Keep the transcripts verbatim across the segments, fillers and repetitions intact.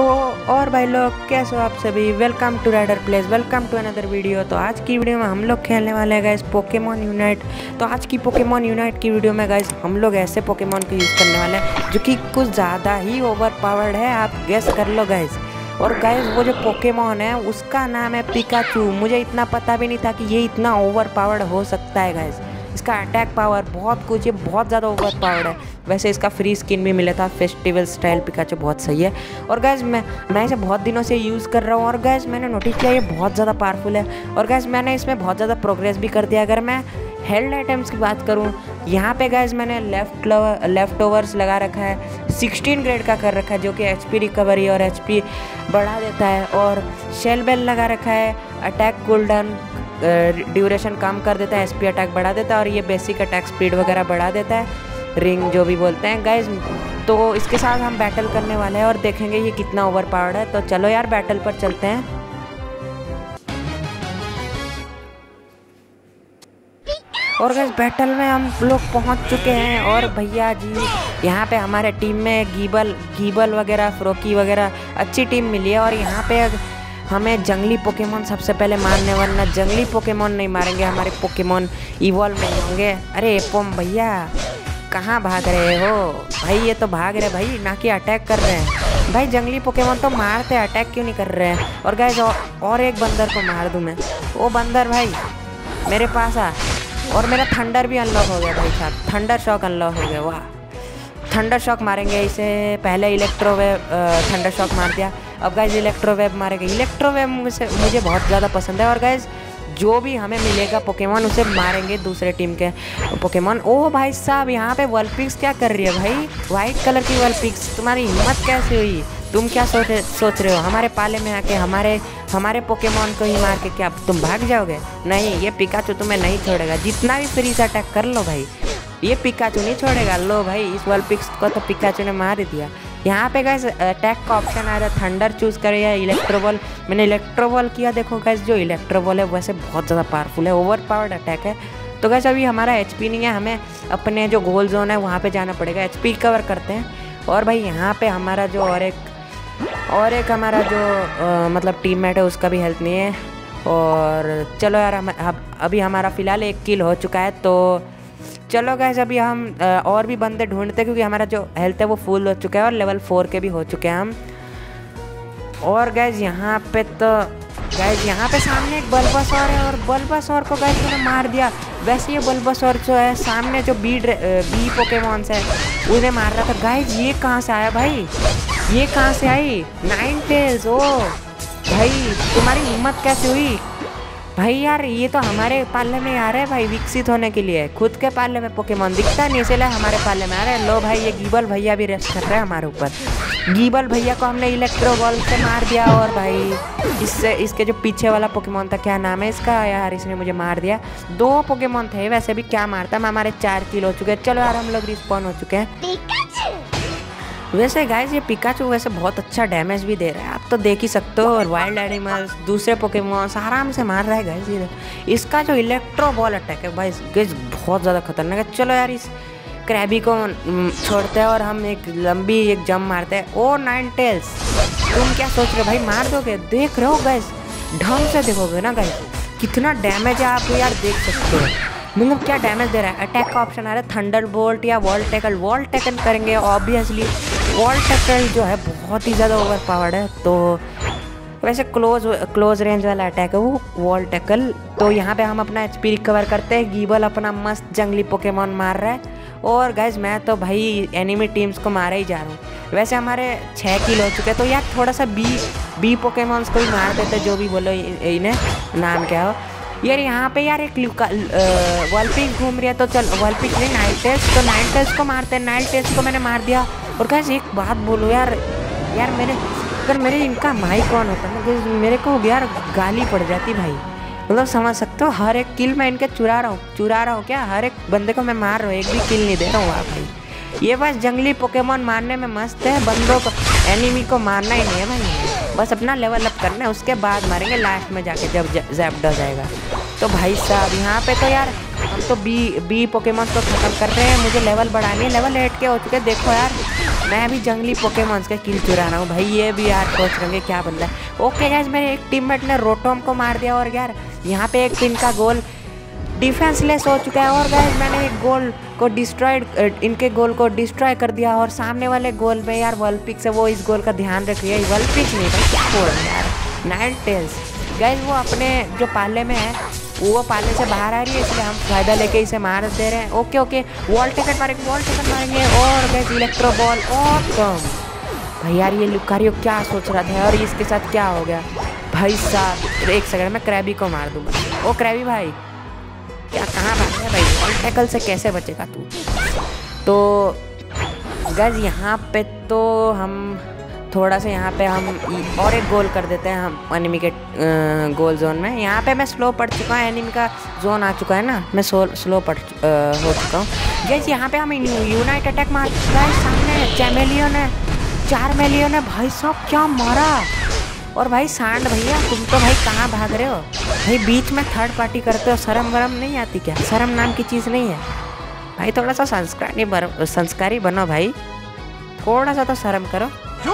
तो और भाई लोग कैसे हो आप सभी। Welcome to rider place, welcome to another video. तो आज की वीडियो में हम लोग खेलने वाले हैं गाइस पोकेमॉन यूनाइट। तो आज की पोकेमॉन यूनाइट की वीडियो में गाइस हम लोग ऐसे पोकेमॉन को यूज़ करने वाले हैं जो कि कुछ ज़्यादा ही ओवर पावर्ड है। आप गेस कर लो गाइस। और गाइस वो जो पोकेमॉन है उसका नाम है पिकाचू। मुझे इतना पता भी नहीं था कि ये इतना ओवर पावर्ड हो सकता है गाइस। इसका अटैक पावर बहुत कुछ, ये बहुत ज़्यादा ओवर पावर्ड है। वैसे इसका फ्री स्किन भी मिला था, फेस्टिवल स्टाइल पिकाचू, बहुत सही है। और गैस मैं मैं इसे बहुत दिनों से यूज़ कर रहा हूँ और गैस मैंने नोटिस किया ये बहुत ज़्यादा पावरफुल है। और गैस मैंने इसमें बहुत ज़्यादा प्रोग्रेस भी कर दिया। अगर मैं हेल्थ आइटम्स की बात करूँ, यहाँ पे गैस मैंने लेफ्ट लेफ्ट ओवर्स लगा रखा है, सिक्सटीन ग्रेड का कर रखा है जो कि एच पी रिकवरी और एच पी बढ़ा देता है। और शेल बेल लगा रखा है, अटैक कूलडाउन ड्यूरेशन कम कर देता है, एसपी अटैक बढ़ा देता है और ये बेसिक अटैक स्पीड वगैरह बढ़ा देता है, रिंग जो भी बोलते हैं गाइस। तो इसके साथ हम बैटल करने वाले हैं और देखेंगे ये कितना ओवर पावर्ड है। तो चलो यार बैटल पर चलते हैं। और गाइस बैटल में हम लोग पहुंच चुके हैं और भैया जी यहाँ पे हमारे टीम में गीबल गीबल वगैरह, फ्रोकी वगैरह अच्छी टीम मिली है। और यहाँ पे हमें जंगली पोकेमॉन सबसे पहले मारने, वरना जंगली पोकेमॉन नहीं मारेंगे, हमारे पोकेमॉन इवॉल्व नहीं होंगे। अरे एपोम भैया कहाँ भाग रहे हो भाई? ये तो भाग रहे भाई, ना कि अटैक कर रहे हैं भाई। जंगली पोकेमॉन तो मारते, अटैक क्यों नहीं कर रहे हैं? और गाइस और एक बंदर को मार दूँ मैं। वो बंदर भाई मेरे पास आ। और मेरा थंडर भी अनलॉक हो गया भाई साहब, थंडर शॉक अनलॉक हो गया। वाह, थंडर शॉक मारेंगे इसे। पहले इलेक्ट्रोवेव थंडर शॉक मार दिया, अब गाइज इलेक्ट्रोवेव मारेंगे। इलेक्ट्रोवेव मुझे मुझे बहुत ज़्यादा पसंद है। और गाइज जो भी हमें मिलेगा पोकेमॉन उसे मारेंगे, दूसरे टीम के पोकेमॉन। ओह भाई साहब यहाँ पे वल्पिक्स क्या कर रही है भाई? वाइट कलर की वल्पिक्स, तुम्हारी हिम्मत कैसे हुई? तुम क्या सोच सोच रहे हो हमारे पाले में आके हमारे हमारे पोकेमॉन को ही मार के क्या तुम भाग जाओगे? नहीं, ये पिकाचू तुम्हें नहीं छोड़ेगा, जितना भी फ्री से अटैक कर लो भाई, ये पिकाचू नहीं छोड़ेगा। लो भाई इस वल्पिक्स को तो पिकाचू ने मार दिया। यहाँ पे गाइस अटैक का ऑप्शन आ रहा है, थंडर चूज़ करें या इलेक्ट्रोबॉल। मैंने इलेक्ट्रोबॉल किया। देखो गाइस जो इलेक्ट्रोबॉल है वैसे बहुत ज़्यादा पावरफुल है, ओवर पावर्ड अटैक है। तो गाइस अभी हमारा एचपी नहीं है, हमें अपने जो गोल जोन है वहाँ पे जाना पड़ेगा, एचपी कवर करते हैं। और भाई यहाँ पे हमारा जो और एक और एक हमारा जो आ, मतलब टीममेट है उसका भी हेल्थ नहीं है। और चलो यार हम अभी हमारा फ़िलहाल एक किल हो चुका है। तो चलो गाइस अभी हम और भी बंदे ढूंढते हैं क्योंकि हमारा जो हेल्थ है वो फुल हो चुका है और लेवल फोर के भी हो चुके हैं हम। और गाइस यहाँ पे तो गाइस यहाँ पे सामने एक बल्बासौर है और बल्बासौर को गाइस मैंने मार दिया। वैसे ये बल्बासौर जो है सामने जो बी बी पोकेमॉन्स है उन्हें मार रहा था। गाइस ये कहाँ से आया भाई? ये कहाँ से आई? नाइनटेल्स। ओ भाई तुम्हारी हिम्मत कैसे हुई भाई? यार ये तो हमारे पाले में आ रहा है भाई, विकसित होने के लिए। खुद के पाले में पोकेमॉन दिखता नहीं, इसलिए हमारे पाले में आ रहा है। लो भाई ये गीबल भैया भी रेस्ट कर रहे हैं हमारे ऊपर। गीबल भैया को हमने इलेक्ट्रो बॉल से मार दिया। और भाई इससे इसके जो पीछे वाला पोकेमॉन था, क्या नाम है इसका यार, इसने मुझे मार दिया। दो पोकेमॉन थे वैसे भी, क्या मारता मैं। हमारे चार किल हो चुके हैं। चलो यार हम लोग रिस्पॉन हो चुके हैं। वैसे गाइस ये पिकाचू वैसे बहुत अच्छा डैमेज भी दे रहा है, आप तो देख ही सकते हो। और वाइल्ड एनिमल्स, दूसरे पोकेमॉन्स आराम से मार रहा है गाइस। ये इसका जो इलेक्ट्रो बॉल अटैक है भाई गाइस बहुत ज़्यादा खतरनाक है। चलो यार इस क्रैबी को छोड़ते हैं और हम एक लंबी एक जंप मारते हैं। ओ नाइनटेल्स तुम क्या सोच रहे हो भाई? मार दोगे? देख रहे हो गाइस, ढंग से देखोगे ना गाइस कितना डैमेज है, आप यार देख सकते हो मतलब क्या डैमेज दे रहा है। अटैक का ऑप्शन आ रहा है थंडर बोल्ट या वॉल टैकल। वॉल टैकल करेंगे ऑब्वियसली। वॉल टैकल जो है बहुत ही ज़्यादा ओवर पावर्ड है। तो वैसे क्लोज क्लोज रेंज वाला अटैक है वो वॉल टैकल। तो यहाँ पे हम अपना एचपी रिकवर करते हैं। गीबल अपना मस्त जंगली पोकेमॉन मार रहा है। और गाइज मैं तो भाई एनिमी टीम्स को मारा ही जा रहा हूँ। वैसे हमारे छः किल हो चुके हैं। तो यार थोड़ा सा बी बी पोकेमॉन्स को ही मार देते, जो भी बोलो इन्हें, नाम क्या हो यार। यहाँ पे यार एक वल्पिक घूम रही है, तो चल वल्पिक नहीं नाइनटेल्स, तो नाइनटेल्स को मारते हैं। नाइनटेल्स को मैंने मार दिया। और गाइस एक बात बोलो यार, यार मेरे अगर मेरे इनका माई कौन होता ना, मेरे को यार गाली पड़ जाती भाई। मतलब समझ सकते हो, हर एक किल मैं इनके चुरा रहा हूँ चुरा रहा हूँ क्या हर एक बंदे को मैं मार रहा हूँ, एक भी किल नहीं दे रहा हूँ भाई। ये बस जंगली पोकेमॉन मारने में मस्त है, बंदों को एनिमी को मारना ही नहीं है भाई, बस अपना लेवल अप करना है, उसके बाद मारेंगे लास्ट में जाके जब ज़ैप्डो जाएगा। तो भाई साहब यहाँ पे तो यार हम तो बी बी पोकेमॉन को खत्म कर रहे हैं। मुझे लेवल बढ़ानी है, लेवल एट के हो चुके हैं। देखो यार मैं भी जंगली पोकेमॉन्स का किल चुरा रहा हूँ भाई। ये भी यार सोच रहे क्या बंदा है। ओके गाइस, मेरे एक टीममेट ने रोटोम को मार दिया और यार यहाँ पे एक टीम का गोल डिफेंसलेस हो चुका है। और गाइस मैंने एक गोल को डिस्ट्रॉयड इनके गोल को डिस्ट्रॉय कर दिया। और सामने वाले गोल में यार वल्पिक्स है, वो इस गोल का ध्यान रख रही है। वल्पिक्स नहीं भाई, क्या बोल रहे हैं यार, नाइनटेल्स। गाइस वो अपने जो पाले में है वो पाले से बाहर आ रही है, इसलिए हम फायदा लेके इसे मार दे रहे हैं। ओके ओके, वॉल टिकट मारेंगे, वॉल टिकट मारेंगे। और गाइस इलेक्ट्रो बॉल और कम भाई। यार ये लुकारियो क्या सोच रहा था और इसके साथ क्या हो गया भाई साहब। एक सेकंड में क्रैबी को मार दूंगा। ओ क्रैबी भाई क्या कहाँ भाग है भाई, वॉल टैकल से कैसे बचेगा तू। तो गाइस यहाँ पे तो हम थोड़ा सा यहाँ पे हम और एक गोल कर देते हैं हम एनिमी के गोल जोन में। यहाँ पे मैं स्लो पड़ चुका हूँ, एनिमी का जोन आ चुका है ना, मैं स्लो पड़ हो चुका हूँ। गाइस यहाँ पे हम यूनाइट अटैक मार गाइस, सामने चैमेलियन है, चार मेलियन है भाई साहब, क्या मारा। और भाई सांड भैया तुम तो भाई कहाँ भाग रहे हो भाई, बीच में थर्ड पार्टी करते हो, शर्म वरम नहीं आती क्या? शर्म नाम की चीज़ नहीं है भाई, थोड़ा सा संस्कारी बनो, संस्कारी बनो भाई, थोड़ा सा तो शर्म करो।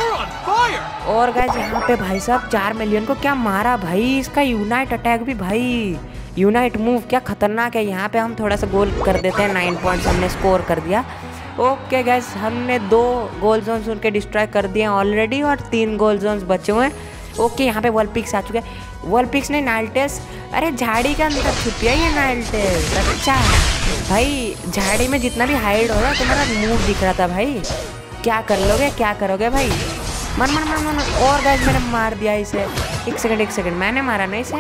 और गाइस यहाँ पे भाई साहब चार मिलियन को क्या मारा भाई, इसका यूनाइट अटैक भी भाई, यूनाइट मूव क्या खतरनाक है। यहाँ पे हम थोड़ा सा गोल कर देते हैं, नाइन पॉइंट्स हमने स्कोर कर दिया। ओके गाइस, हमने दो गोल जोन्स उनके डिस्ट्रॉय कर दिए ऑलरेडी और तीन गोल जोन्स बचे हुए हैं। ओके यहाँ पे वॉलपिक्स आ चुके हैं, वॉलपिक्स ने नाइलटेस, अरे झाड़ी के अंदर छुपी है ये नाइलटेस। अच्छा भाई, झाड़ी में जितना भी हाइड हो रहा है तुम्हारा मूव दिख रहा था भाई, क्या कर लोगे, क्या करोगे भाई, मन मन मन मन। और गाइस मैंने मार दिया इसे। एक सेकंड एक सेकंड, मैंने मारा ना इसे,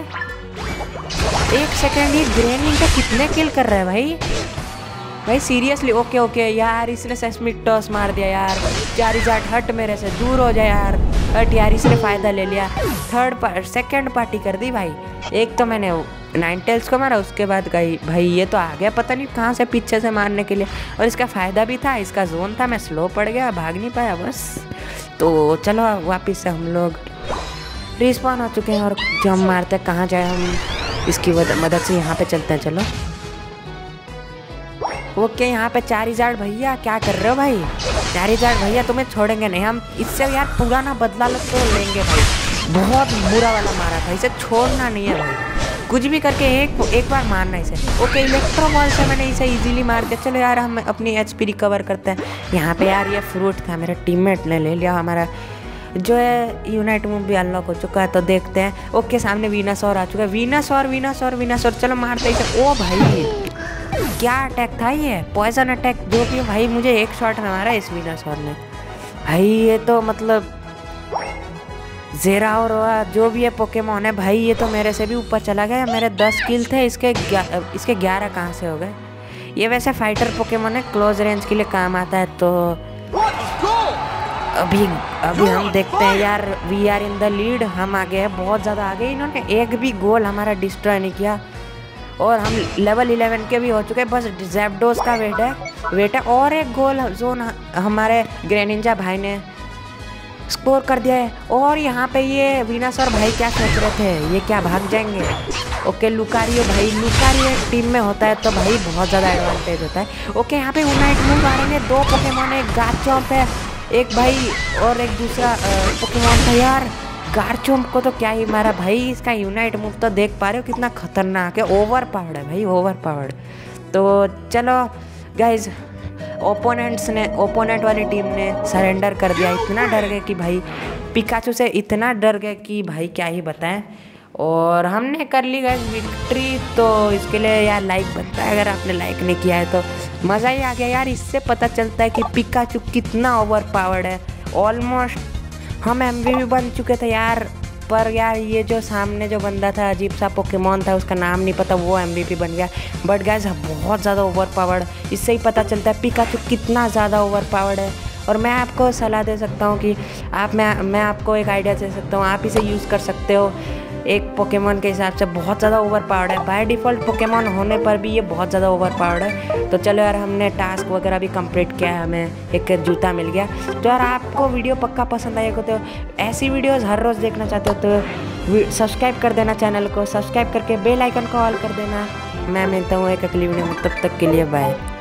एक सेकंड। ये ग्रेनिंग पे कितने किल कर रहा है भाई भाई सीरियसली। ओके ओके यार, इसने सेस्मिक टॉस मार दिया यार, चारिजाट हट मेरे से, दूर हो जाए यार, हट यार, इसने फ़ायदा ले लिया। थर्ड पार्ट सेकेंड पार्टी कर दी भाई। एक तो मैंने नाइनटेल्स को मारा, उसके बाद गई भाई ये तो आ गया पता नहीं कहाँ से पीछे से मारने के लिए, और इसका फ़ायदा भी था, इसका जोन था, मैं स्लो पड़ गया, भाग नहीं पाया बस। तो चलो वापस से हम लोग रिस्पॉन हो चुके हैं और जो हम मारते हैं कहाँ जाए हम इसकी मदद से यहाँ पे चलते हैं। चलो ओके यहाँ पे चारिजाट भैया क्या कर रहे हो भाई, चारिजाट भैया तुम्हें छोड़ेंगे नहीं हम, इससे यार पुराना बदला लग तो लेंगे भाई, बहुत बुरा वाला मारा था, इसे छोड़ना नहीं है भाई, कुछ भी करके एक एक बार मारना इसे। ओके इलेक्ट्रो बॉल से मैंने इसे इजीली मार दिया। चलो यार हम अपनी एचपी रिकवर करते हैं। यहाँ पे यार ये फ्रूट था, मेरे टीममेट ने ले लिया, हमारा जो है यूनाइट मूव भी अनलॉक हो चुका है, तो देखते हैं। ओके सामने वीनासौर आ चुका है, वीनासौर वीनासौर वीनासौर, चलो मारते इसे। ओ भाई क्या अटैक था ये, पॉइजन अटैक जो कि भाई मुझे एक शॉट में मारा इस वीनासौर ने भाई। ये तो मतलब ज़ेरा और जो भी ये पोकेमॉन है भाई, ये तो मेरे से भी ऊपर चला गया। मेरे दस किल थे, इसके इसके ग्यारह कहाँ से हो गए। ये वैसे फाइटर पोकेमॉन है, क्लोज रेंज के लिए काम आता है। तो अभी अभी हम देखते हैं यार, we are in the lead, हम आगे हैं, बहुत ज़्यादा आगे। इन्होंने एक भी गोल हमारा डिस्ट्रॉय नहीं किया और हम लेवल इलेवन के भी हो चुके हैं, बस जैप्डोस का वेट है वेट है और एक गोल जोन हमारे ग्रेनिंजा भाई ने स्कोर कर दिया है। और यहाँ पे ये वीनासौर भाई क्या सोच रहे थे, ये क्या भाग जाएंगे। ओके लुकारियो भाई, लुकारियो टीम में होता है तो भाई बहुत ज़्यादा एडवांटेज होता है। ओके यहाँ पे यूनाइट मूव आ रहे हैं, दो पोकेमॉन है, गार्चम्प है एक भाई और एक दूसरा पोकेमॉन था यार। गार्चम्प को तो क्या ही मारा भाई, इसका यूनाइट मूव तो देख पा रहे हो कितना खतरनाक है, ओवर पावर्ड है भाई, ओवर पावर्ड। तो चलो गाइज, ओपोनेंट्स ने ओपोनेंट वाली टीम ने सरेंडर कर दिया, इतना डर गए कि भाई पिकाचू से इतना डर गए कि भाई क्या ही बताएं। और हमने कर ली गाइज विक्ट्री, तो इसके लिए यार लाइक बनता है, अगर आपने लाइक नहीं किया है तो मज़ा ही आ गया यार। इससे पता चलता है कि पिकाचू कितना ओवर पावर्ड है। ऑलमोस्ट हम एमवीपी बन चुके थे यार, पर यार ये जो सामने जो बंदा था अजीब सा पोकेमॉन था, उसका नाम नहीं पता, वो एमवीपी बन गया। बट गाइस बहुत ज़्यादा ओवर पावर्ड, इससे ही पता चलता है पिकाचू कितना ज़्यादा ओवर पावर्ड है। और मैं आपको सलाह दे सकता हूँ कि आप मैं मैं आपको एक आइडिया दे सकता हूँ, आप इसे यूज़ कर सकते हो एक पोकेमॉन के हिसाब से। बहुत ज़्यादा ओवर पावर्ड है, बाय डिफ़ॉल्ट पोकेमॉन होने पर भी ये बहुत ज़्यादा ओवर पावर्ड है। तो चलो यार हमने टास्क वगैरह भी कंप्लीट किया है, हमें एक जूता मिल गया। तो यार आपको वीडियो पक्का पसंद आएगा, तो ऐसी वीडियोस हर रोज़ देखना चाहते हो तो सब्सक्राइब कर देना चैनल को, सब्सक्राइब करके बेल आइकन को ऑल कर देना। मैं मिलता हूँ एक अगली वीडियो में, तब तक के लिए बाय।